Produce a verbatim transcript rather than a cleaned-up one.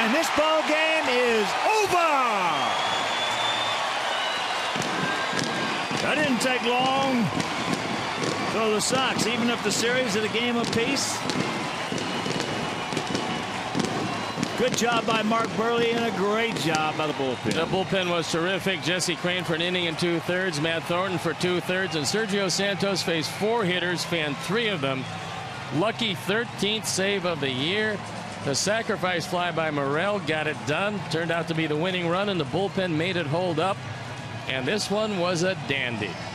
And this ball game is over. That didn't take long for the Sox, even if the series is a game apiece. Good job by Mark Burley and a great job by the bullpen. The bullpen was terrific. Jesse Crane for an inning and two thirds. Matt Thornton for two thirds. And Sergio Santos faced four hitters, fanned three of them. Lucky thirteenth save of the year. The sacrifice fly by Morrell got it done. Turned out to be the winning run, and the bullpen made it hold up. And this one was a dandy.